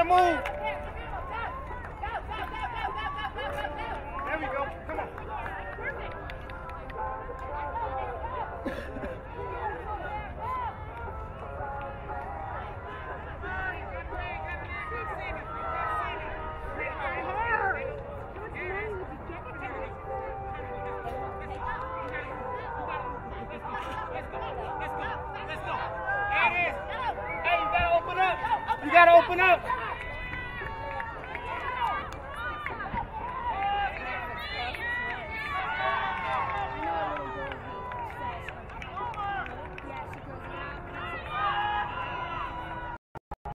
move. There we go. Come on. You gotta open up.